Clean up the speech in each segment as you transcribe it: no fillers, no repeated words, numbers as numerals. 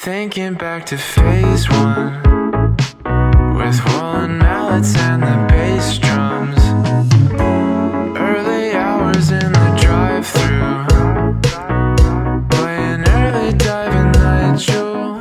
Thinking back to phase one with woolen mallets and the bass drums. Early hours in the drive-thru, playing early diving Nigel.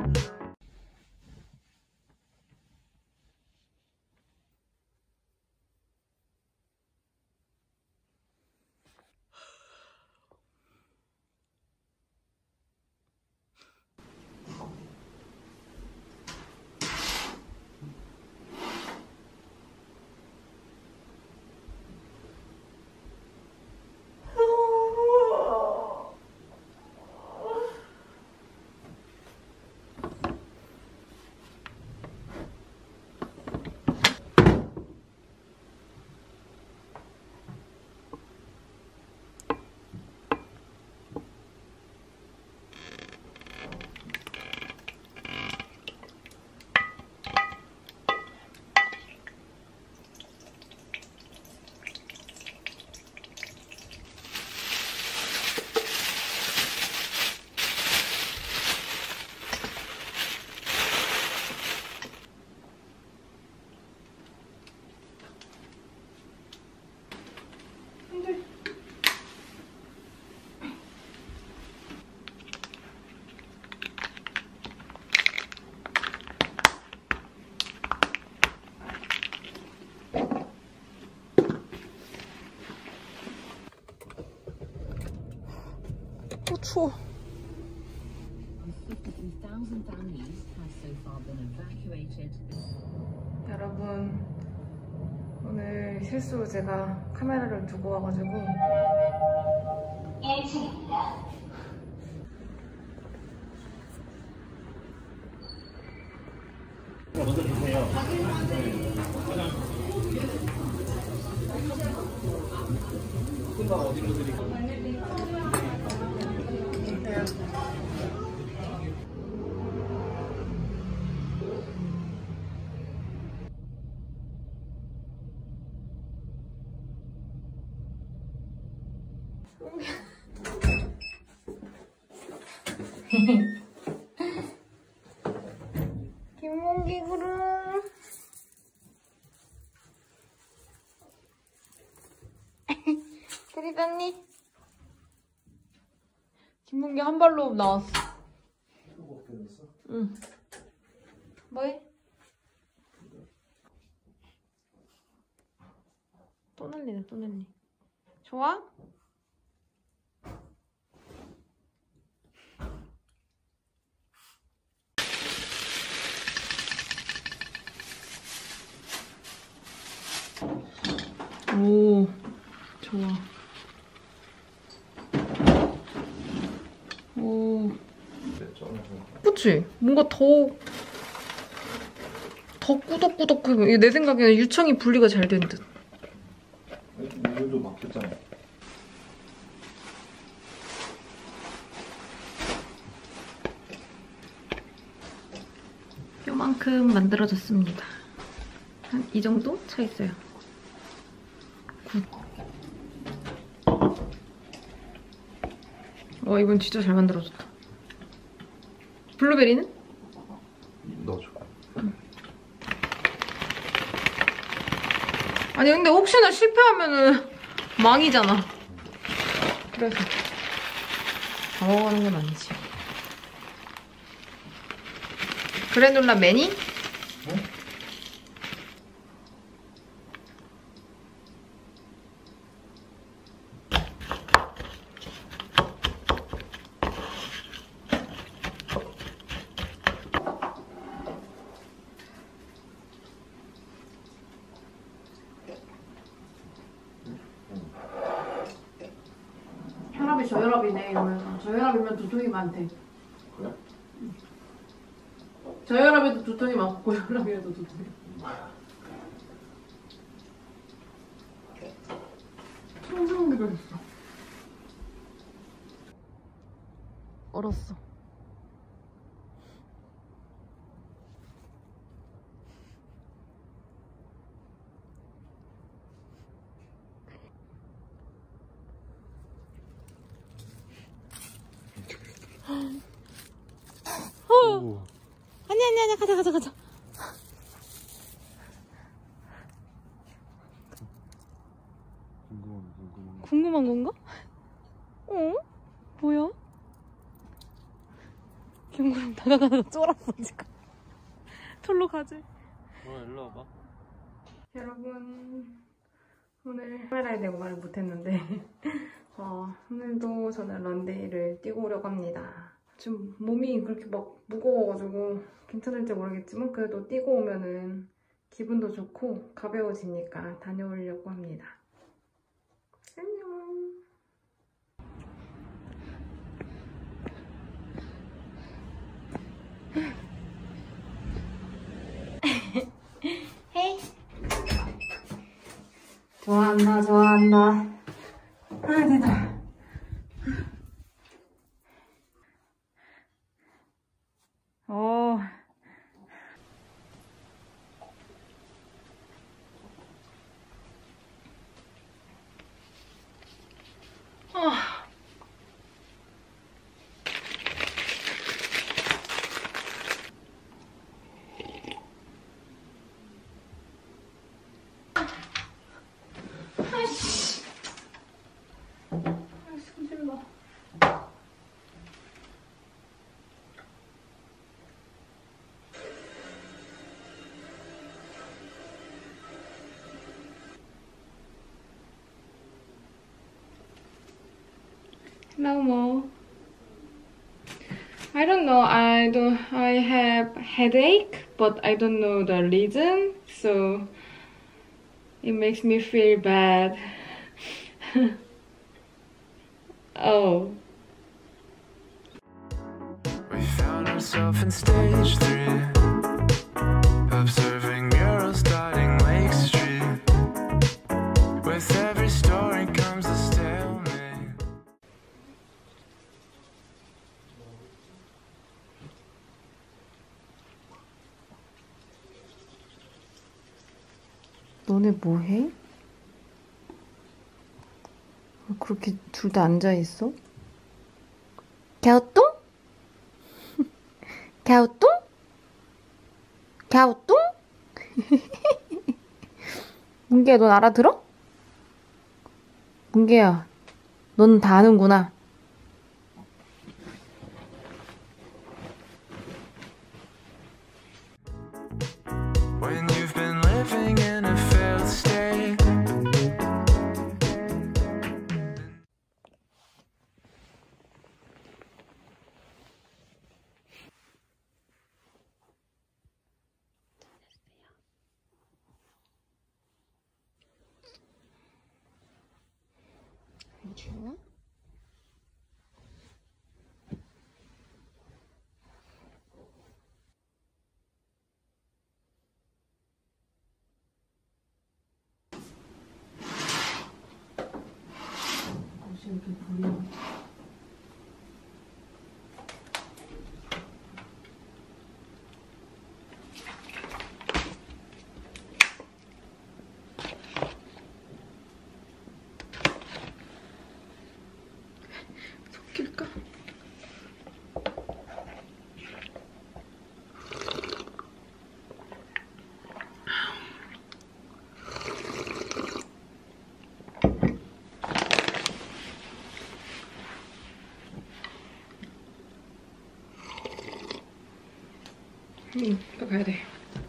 추워. 여러분, 오늘 실수로 제가 카메라를 두고 와가지고 1층입니다. 먼저 주세요. 금방 어디로 드릴까요? 김몽기 구름. 드리다니. 김몽기 한 발로 나왔어. 응. 뭐해? 또 날리네, 또 날리. 좋아? 오, 좋아. 오. 그치? 뭔가 더 꾸덕꾸덕하고. 내 생각에는 유청이 분리가 잘 된 듯. 물도 막혔잖아. 요만큼 만들어졌습니다. 한 이 정도 차 있어요. 굿. 와, 이건 진짜 잘 만들어졌다. 블루베리는? 넣어줘. 응. 아니 근데 혹시나 실패하면은 망이잖아. 그래서 다 먹어가는 건 아니지. 그래놀라 매니? 응? 혈압이 저혈압이네 이러면서. 저혈압이면 두통이 많대. 그래? 응. 저혈압에도 두통이 많고 고혈압이라도 두통이 많고. 청소기가 있어. 얼었어. 오. 아니야. 가자. 궁금한 건가? 어? 뭐야? 경구랑 다가가다가 쫄았어 지금. 절로 가지. 일로 와봐. 여러분, 오늘 카메라에 대고 말을 못했는데 오늘도 저는 런데이를 뛰고 오려고 합니다. 지금 몸이 그렇게 막 무거워가지고 괜찮을지 모르겠지만 그래도 뛰고 오면은 기분도 좋고 가벼워지니까 다녀오려고 합니다. 안녕. 헤이. 좋아한다. 아, 됐다. No more. I don't know. I have headache, but I don't know the reason, so it makes me feel bad. Oh. We found ourselves in stage 3, observing murals dotting Lake Street. With every story comes a stalemate. 너네 뭐해? 왜 그렇게 둘 다 앉아있어? 갸우뚱? 갸우뚱? 갸우뚱? 문개야, 넌 알아들어? 문개야, 넌 다 아는구나. When you've been living in a failed state. 괜찮아? 이렇게 보여. 섞일까? 또 가야 돼.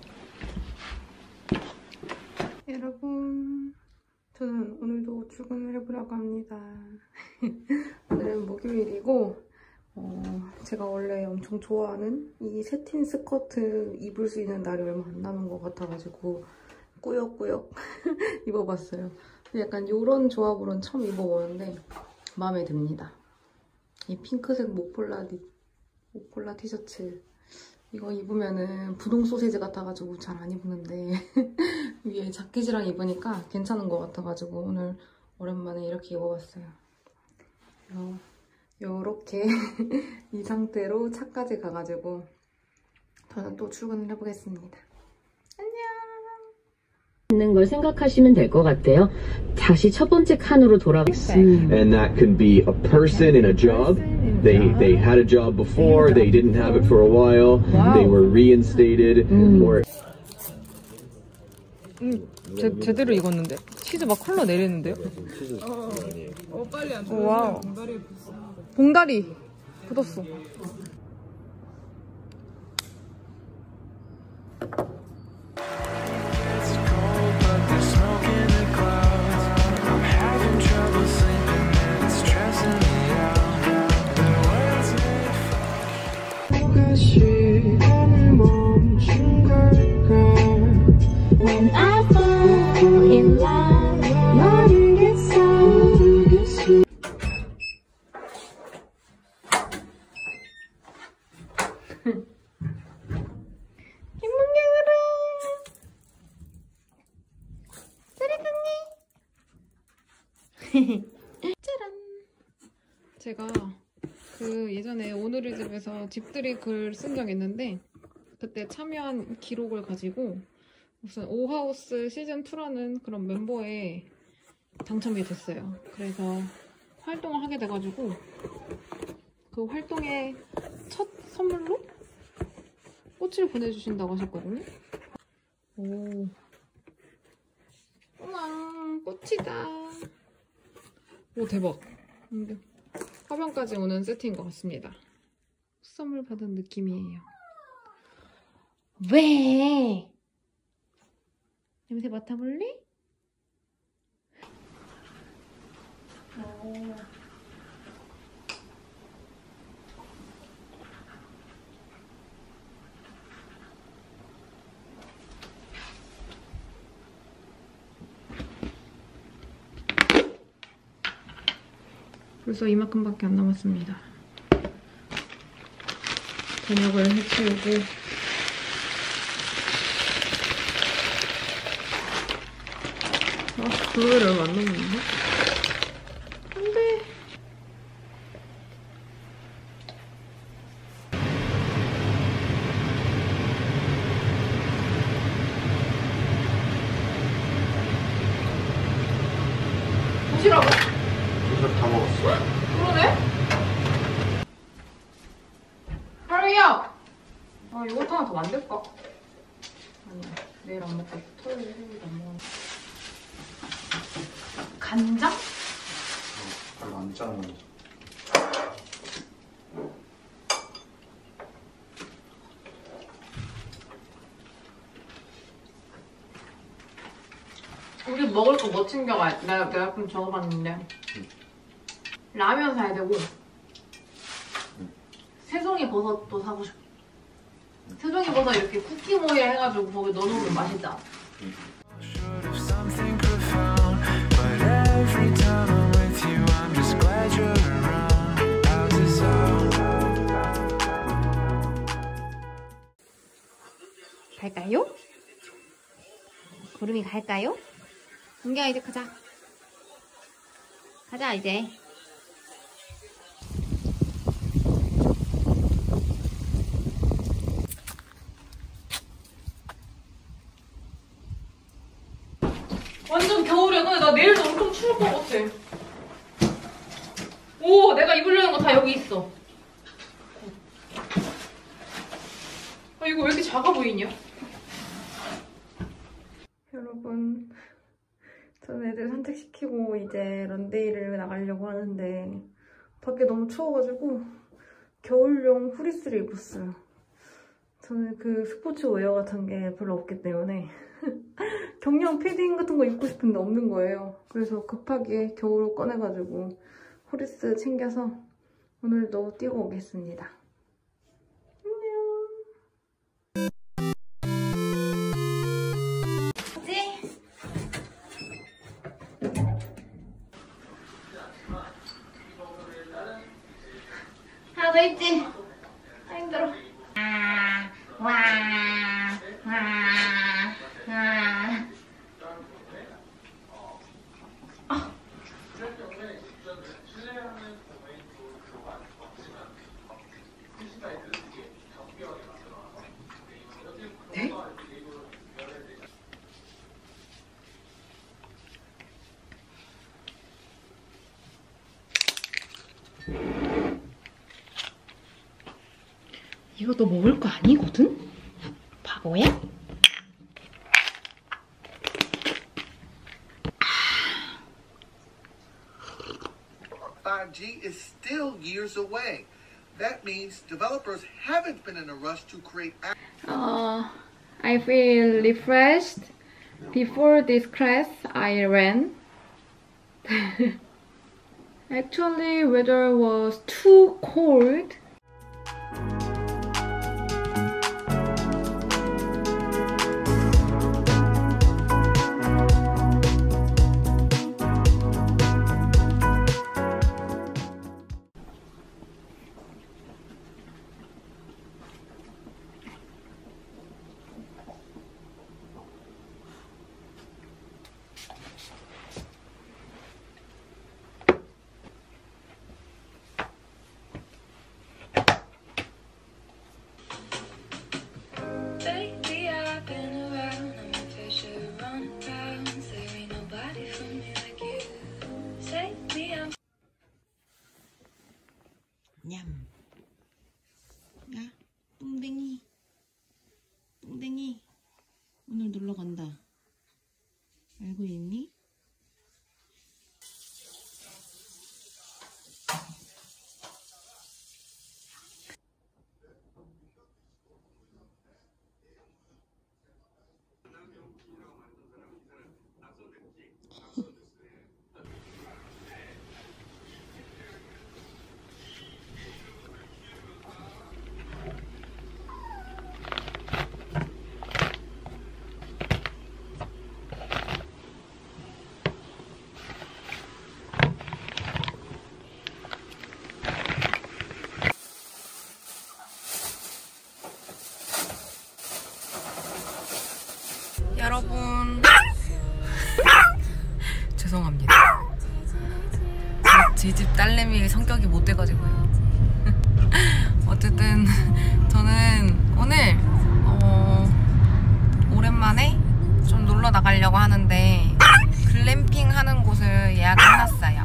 여러분, 저는 오늘도 출근을 해보려고 합니다. 오늘은 목요일이고, 제가 원래 엄청 좋아하는 이 세틴 스커트 입을 수 있는 날이 얼마 안 남은 것 같아가지고 꾸역꾸역 입어봤어요. 약간 이런 조합으로는 처음 입어보는데 마음에 듭니다. 이 핑크색 모폴라 티셔츠 이거 입으면은 부동 소세지 같아가지고 잘 안 입는데 위에 자켓이랑 입으니까 괜찮은 것 같아가지고 오늘 오랜만에 이렇게 입어봤어요. 요렇게 이 상태로 차까지 가가지고 저는 또 출근을 해보겠습니다. 안녕! 있는 걸 생각하시면 될 것 같아요. 다시 첫 번째 칸으로 돌아가. And that could be a person in a job. They had a job before, they didn't have it for a while, they were reinstated, or 제대로 익었는데? 치즈 막 컬러 내리는데요? 빨리 안 와우. 봉다리 굳었어. It's cold, but there's smoke in the clouds. I'm having trouble sleeping and it's stressing me out. The words may fall. 누가 시간을 멈춘 걸까? When I fall in love, 모르겠어. 제가 그 예전에 오늘의 집에서 집들이 글 쓴 적 있는데 그때 참여한 기록을 가지고 무슨 오하우스 시즌2라는 그런 멤버에 당첨이 됐어요. 그래서 활동을 하게 돼가지고 그 활동의 첫 선물로 꽃을 보내주신다고 하셨거든요. 오, 우와, 꽃이다. 오, 대박. 화병까지 오는 세트인 것 같습니다. 선물 받은 느낌이에요. 왜? 냄새 맡아볼래? 벌써 이만큼밖에 안 남았습니다. 저녁을 해치우고 블루베리 얼마 안 남았는데? 안 돼! 도시락! 도시락 다 먹었어. 그러네? 하루야! 아, 이거 하나 더 만들까? 아니야, 내일 안 먹고 토요일, 일요일도 안 먹어. 간장? 별로 안 짜는 거. 우리 먹을 거 뭐 챙겨가야 돼? 내가 좀 적어봤는데 라면 사야 되고 새송이 버섯도 사고 싶어. 새송이 버섯 이렇게 쿠키 모에 해가지고 거기 넣어놓으면 맛있다. Short of something profound, but every time I'm with you, I'm just glad you're around. Out is out. 갈까요? 구름이 갈까요? 은경아 이제 가자. 가자 이제. 완전 겨울이야. 근데 나 내일도 엄청 추울 것 같아. 오, 내가 입으려는 거 다 여기 있어. 아, 이거 왜 이렇게 작아 보이냐? 여러분, 저는 애들 산책시키고 이제 런데이를 나가려고 하는데 밖에 너무 추워가지고 겨울용 후리스를 입었어요. 저는 그 스포츠웨어 같은 게 별로 없기 때문에 경량 패딩 같은 거 입고 싶은데 없는 거예요. 그래서 급하게 겨울옷 꺼내가지고 후리스 챙겨서 오늘도 뛰고 오겠습니다. 안녕. 하나 더 입지? 아 힘들어. 이거 너 먹을 거 아니거든? 바보야? 5G is still years away. That means developers haven't been in a rush to create I feel refreshed. Before this class, I ran. Actually, weather was too cold. Lately I've been around, I'm a fish around and round. There ain't nobody for me like you. Say me I'm 냠. 야, 뿡댕이. 뿡댕이. 오늘 놀러 간다. 알고 있니? 여러분 죄송합니다. 제 집 딸내미 성격이 못 돼가지고요. 어쨌든 저는 오늘 오랜만에 좀 놀러 나가려고 하는데 글램핑 하는 곳을 예약을 해놨어요.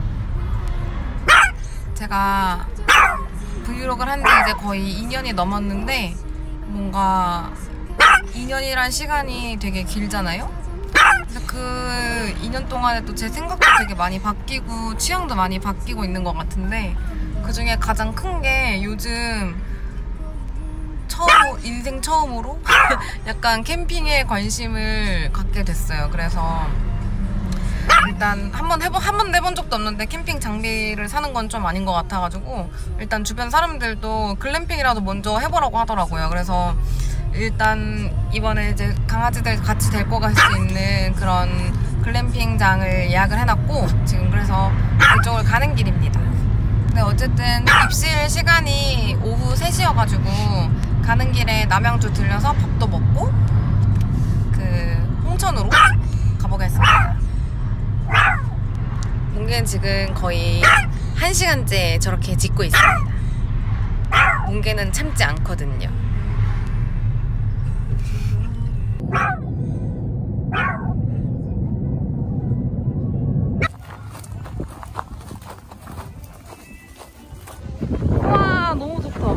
제가 브이로그를 한 지 이제 거의 2년이 넘었는데 뭔가 2년이란 시간이 되게 길잖아요? 그래서 그 2년 동안에 또 제 생각도 되게 많이 바뀌고 취향도 많이 바뀌고 있는 것 같은데 그 중에 가장 큰 게 요즘 인생 처음으로 약간 캠핑에 관심을 갖게 됐어요. 그래서 일단 한 번도 해본 적도 없는데 캠핑 장비를 사는 건 좀 아닌 것 같아가지고 일단 주변 사람들도 글램핑이라도 먼저 해보라고 하더라고요. 그래서 일단 이번에 이제 강아지들 같이 데리고 갈 수 있는 그런 글램핑장을 예약을 해놨고 지금 그래서 그쪽을 가는 길입니다. 근데 어쨌든 입실 시간이 오후 3시여가지고 가는 길에 남양주 들려서 밥도 먹고 그 홍천으로 가보겠습니다. 몽개는 지금 거의 1시간째 저렇게 짖고 있습니다. 몽개는 참지 않거든요. 와, 너무 좋다.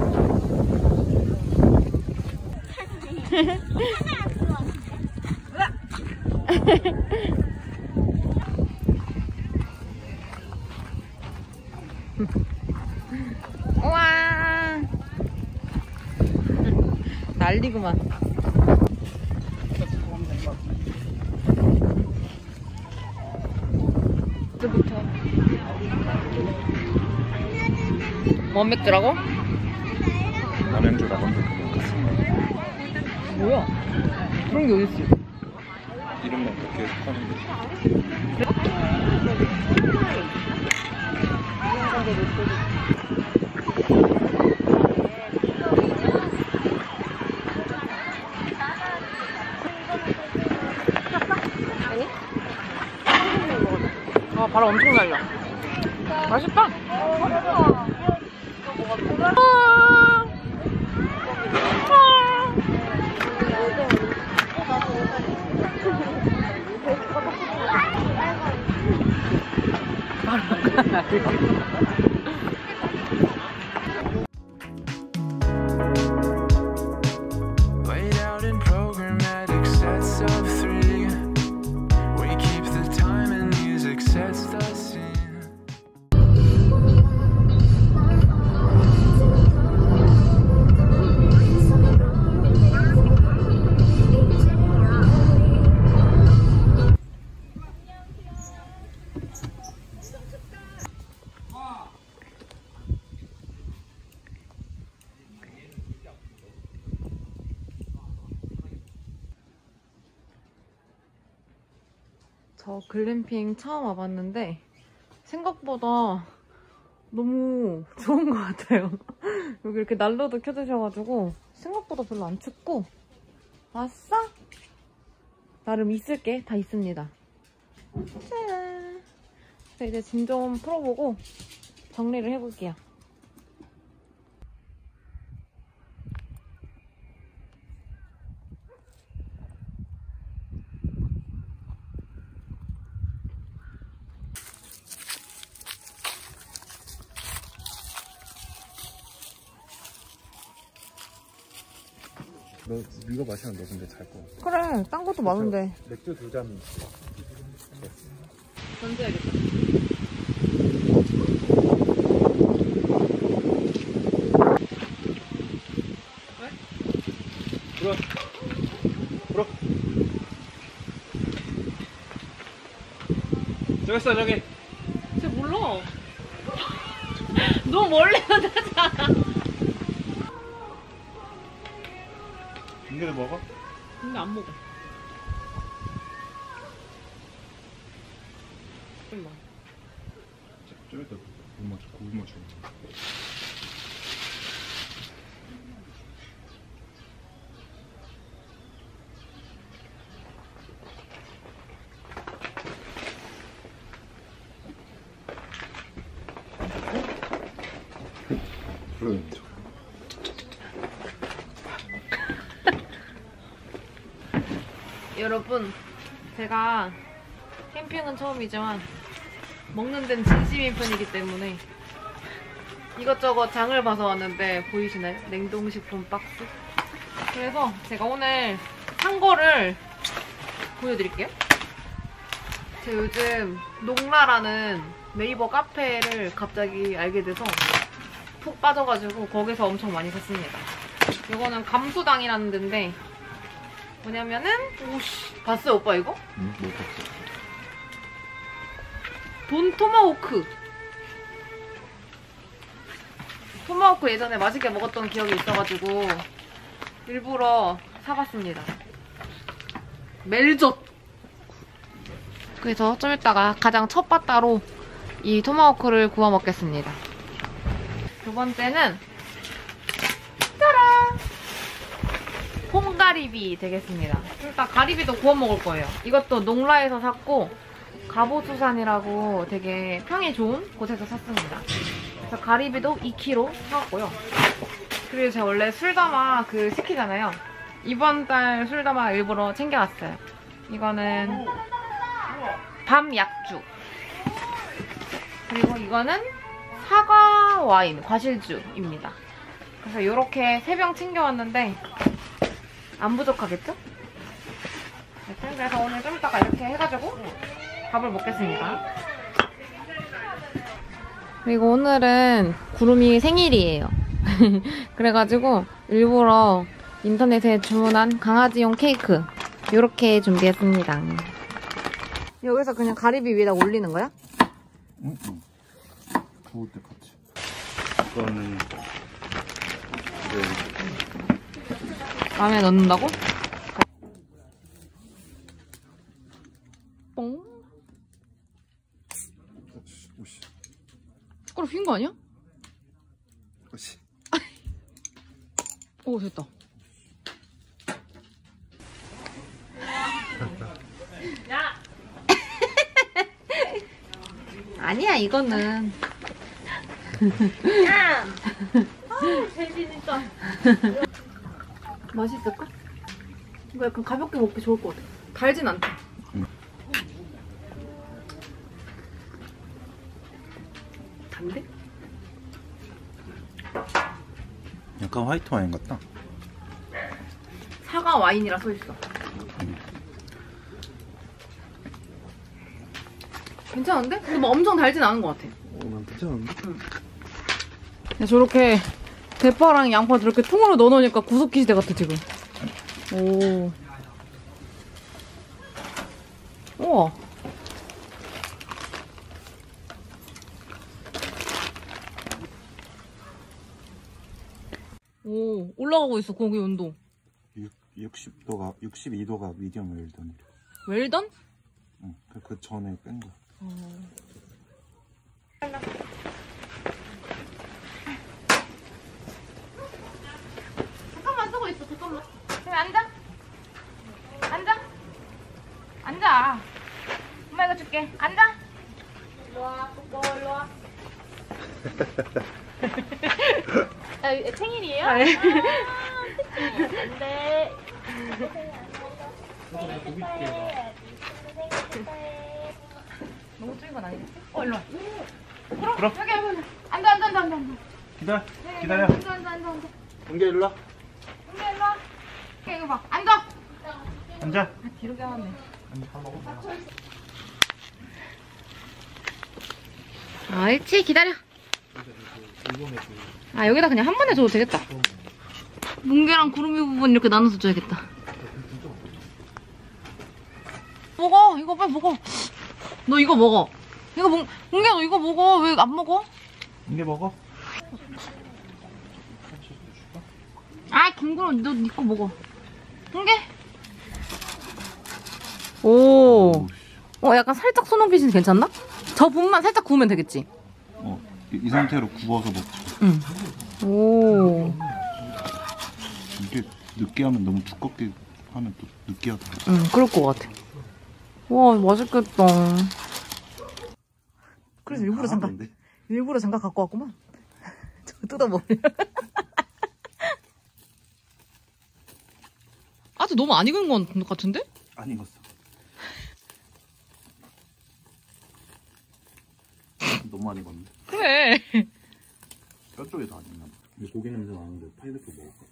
우와, 난리구만. 이제부터 뭔 맥주라고? 남양주라고 뭐야? 그런 게 어딨어? 이름만 그렇게 하는데 아, 바람 엄청 날려. 맛있다. 바로 저 글램핑 처음 와봤는데 생각보다 너무 좋은 것 같아요. 여기 이렇게 난로도 켜주셔가지고 생각보다 별로 안 춥고 아싸! 나름 있을 게 다 있습니다. 짜란! 이제 짐 좀 풀어보고 정리를 해볼게요. 너 이거 마시면 너 근데 잘 거. 그래, 딴 것도 많은데. 맥주 2잔. 던져야겠다. 왜? 불어. 저기 있어 저기. 쟤 몰라. 너무 멀리 하잖아. 민규도 먹어? 근데 안 먹어. 얼마? 좀 이따 고구마 줘. 그래. 여러분, 제가 캠핑은 처음이지만 먹는 데는 진심인 편이기 때문에 이것저것 장을 봐서 왔는데 보이시나요? 냉동식품 박스? 그래서 제가 오늘 산 거를 보여드릴게요. 제가 요즘 농라라는 네이버 카페를 갑자기 알게 돼서 푹 빠져가지고 거기서 엄청 많이 샀습니다. 이거는 감수당이라는 데인데 뭐냐면은 오씨 봤어요 오빠 이거? 응? 뭐 봤어? 돈 토마호크. 토마호크 예전에 맛있게 먹었던 기억이 있어가지고 일부러 사봤습니다. 멜젓. 그래서 좀 이따가 가장 첫 바따로 이 토마호크를 구워 먹겠습니다. 두 번째는 짜란! 콩가리비 되겠습니다. 일단 가리비도 구워 먹을 거예요. 이것도 농라에서 샀고 가보수산이라고 되게 평이 좋은 곳에서 샀습니다. 그래서 가리비도 2kg 사왔고요. 그리고 제가 원래 술담아 시키잖아요. 이번 달 술담아 일부러 챙겨왔어요. 이거는 밤 약주. 그리고 이거는 사과 와인, 과실주입니다. 그래서 이렇게 3병 챙겨왔는데 안 부족하겠죠? 그래서 오늘 좀 이따가 이렇게 해가지고 밥을 먹겠습니다. 그리고 오늘은 구름이 생일이에요. 그래가지고 일부러 인터넷에 주문한 강아지용 케이크 이렇게 준비했습니다. 여기서 그냥 가리비 위에다 올리는 거야? 응. 구울 때 같이. 이거는 라면에 넣는다고? 뽕. 오씨. 숟가락 휜 거 아니야? 오씨. 오 됐다. 야. 아니야 이거는. 야. 아우 돼지 진짜. 맛있을까? 이거 약간 가볍게 먹기 좋을 것 같아. 달진 않다. 단데? 약간 화이트 와인 같다. 사과 와인이라 써있어. 괜찮은데? 근데 뭐 엄청 달진 않은 것 같아. 난 괜찮은데? 저렇게 대파랑 양파 저렇게 통으로 넣어놓으니까 구석기 시대 같아 지금. 오. 우와. 오, 올라가고 있어 고기 온도. 62도가 미디엄 웰던이래. 웰던? 응, 그 전에 뺀 거. 잠깐만 쓰고 있어. 잠깐만. 그래 앉아. 앉아. 앉아. 엄마 이거 줄게. 앉아. 일로 와. 뽀뽀 일로 와. 생일이에요? 네. 안돼. 너무 쫄은 건 아니겠지? 일로 와. 그럼 여기 앉아. 기다려. 앉아. 은계 일로 와. 근데 일로 와. 이거 봐. 앉아. 앉아. 뒤로 가면 옳지. 기다려. 여기다 그냥 한 번에 줘도 되겠다. 뭉게랑 구름이 부분 이렇게 나눠서 줘야겠다. 먹어. 이거 빨리 먹어. 너 이거 먹어. 이거 뭉게 너 이거 먹어. 왜 안 먹어? 은계 먹어. 김구름 너 니 거 먹어. 뭉게. 오. 약간 살짝 소노빛이 괜찮나? 저 부분만 살짝 구우면 되겠지? 이 상태로 구워서 먹지. 응. 오. 이게 느끼하면 너무 두껍게 하면 또 느끼하더라. 응, 그럴 것 같아. 와, 맛있겠다. 그래서 일부러 장갑 갖고 왔구만. 저 뜯어먹으려. 아직 너무 안 익은 것 같은데? 안 익었어. 너무 안 익었네. 그래. 뼈 쪽에도 안 익나 봐. 근데 고기 냄새 나는데 파인애플 먹을까?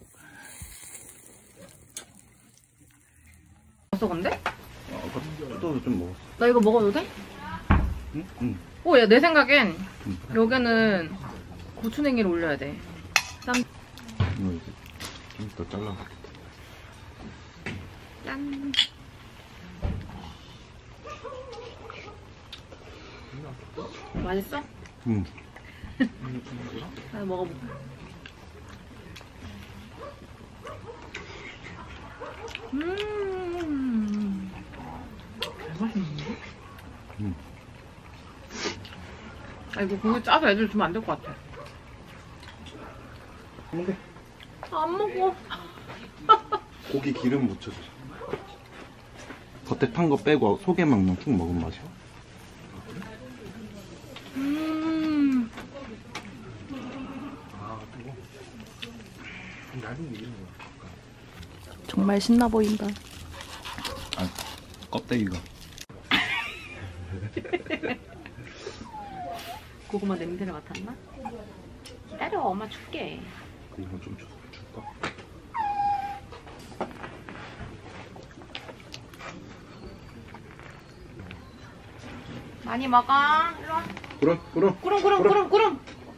먹었어, 근데? 아까 뜯어서 좀 먹었어. 나 이거 먹어도 돼? 응? 응. 오, 야, 내 생각엔 여기는 고추냉이를 올려야 돼. 이거 이제 좀 더 잘라. 짠. 맛있어? 응. 나 먹어볼게. 맛있는데? 이거 고기 짜서 애들 주면 안 될 것 같아. 근데 안 먹어. 고기 기름 묻혀줘. 겉에 탄 거 빼고 속에만 그냥 푹 먹은 맛이야. 정말 신나 보인다. 껍데기가. 고구마 냄새를 맡았나? 기다려, 엄마 줄게. 고기만 좀 줄까? 많이 먹어. 일로 와. 그럼. 꾸릉.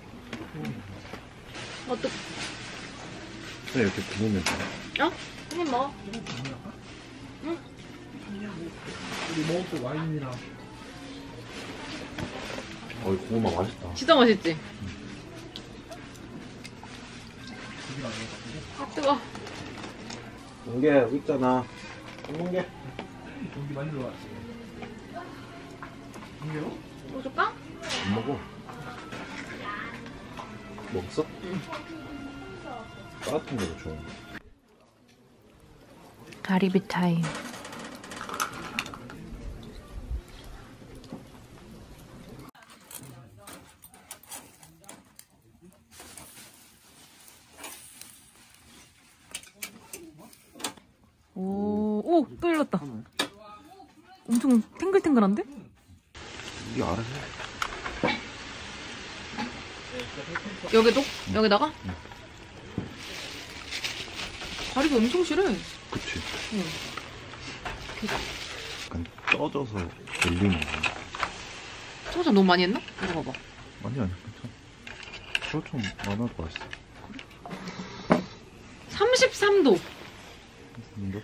어떡? 그냥 이렇게 구우면 돼. 그냥 먹어. 이 고구마 맛있다. 진짜 맛있지? 뜨거. 은계 여기 있잖아. 은계. 또 줄까? 안 먹어. 먹었어? 응. 따뜻한 거 좋아. 가리비 타임. 오, 또 열렸다. 엄청 탱글탱글한데? 이게 알아서 해. 여기도? 여기다가? 가리비 엄청 실해. 그치. 응. 약간 쪄져서 열리는 거야. 소자 너무 많이 했나? 이거 봐봐. 아니야, 괜찮아. 그렇죠. 많아도 맛있어. 33도. 근데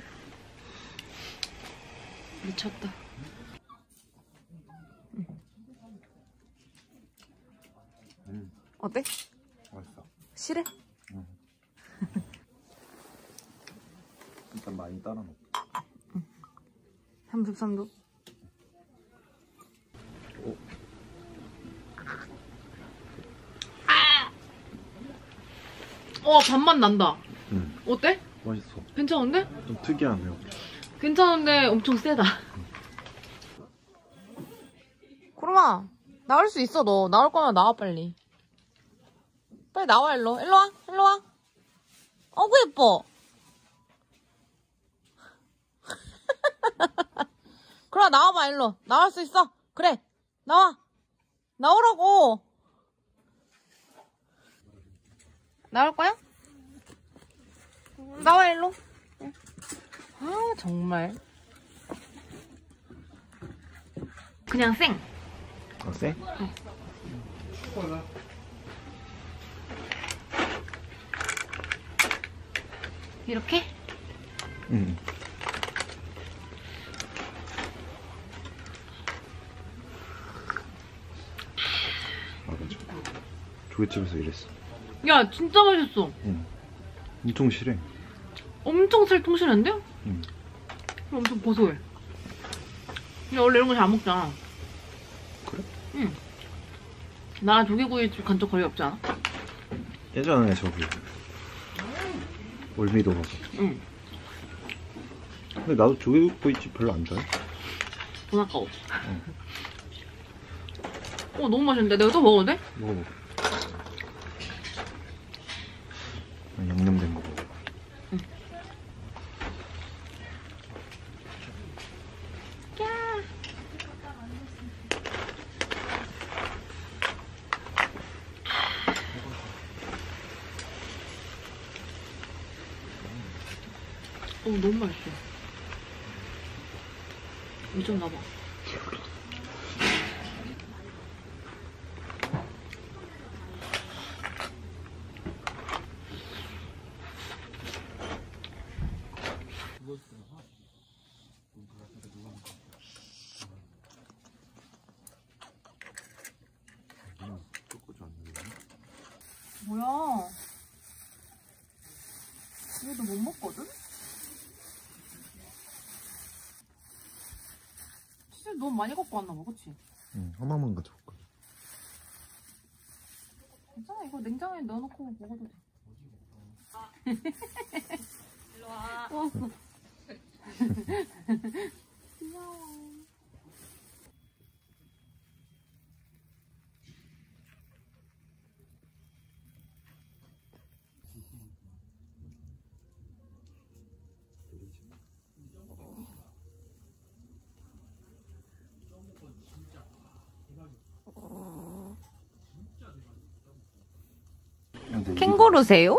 미쳤다. 어때? 맛있어. 실해? 일단 많이 따라 먹. 33도. 밥맛 난다. 응. 어때? 맛있어. 괜찮은데? 좀 특이하네요. 괜찮은데 엄청 세다. 구름아, 나올 수 있어, 너. 나올 거면 나와, 빨리. 빨리 나와, 일로. 일로 와, 일로 와. 어구, 예뻐. 그래, 나와봐, 일로. 나올 수 있어. 그래, 나와. 나오라고. 나올 거야? 나와, 일로. 아, 정말. 그냥 생. 쎄? 이렇게? 응. 아, 맞아. 조개집에서 일했어. 야, 진짜 맛있어. 응. 엄청 실해. 엄청 통실한데? 응. 엄청 고소해. 근데 원래 이런 거 잘 안 먹잖아. 그래? 응. 나 조개구이집 간 적 거의 없지 않아? 예전에 저기 월미도 가서. 응. 근데 나도 조개구이집 별로 안 좋아해. 돈 아까워. 너무 맛있는데? 내가 또 먹어도 돼? 먹어봐. 양념된 거 먹어. 응. 너무 맛있어. 미쳤나 봐. 뭐야? 이것도 못 먹거든? 치즈 너무 많이 갖고 왔나 봐, 그치? 응, 하나만 가져올까? 괜찮아, 이거 냉장고에 넣어놓고 먹어도 돼. 일로 와. 왔어. 귀여워. 캥거루세요?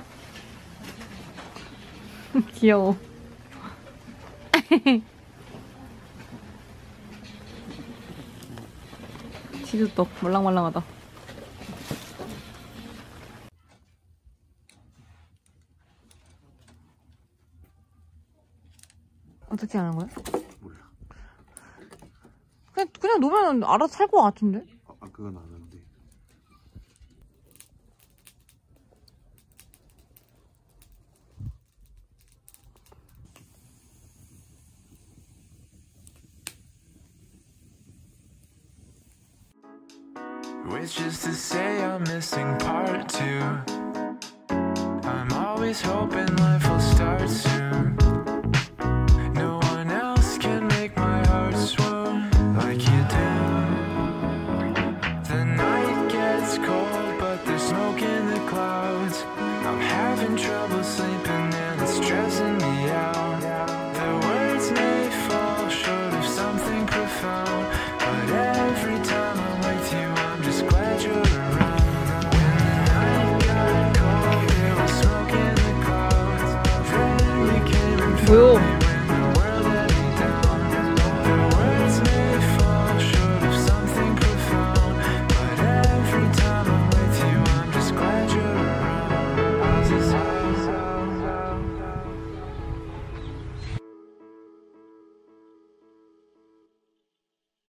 귀여워. 치즈떡 말랑말랑하다. 어떻게 하는 거야? 몰라. 그냥 놓으면 알아서 살 것 같은데? 그건 아는데. Which is to say I'm missing part 2. I'm always hoping life will start soon. No one else can make my heart swoon like you do. The night gets cold but there's smoke in the clouds. I'm having trouble sleeping and it's stressing me out. The words may fall short of something profound, but every time I'm with you I'm just glad you're around. When the night got cold there was smoke in the clouds. Then you came and filled me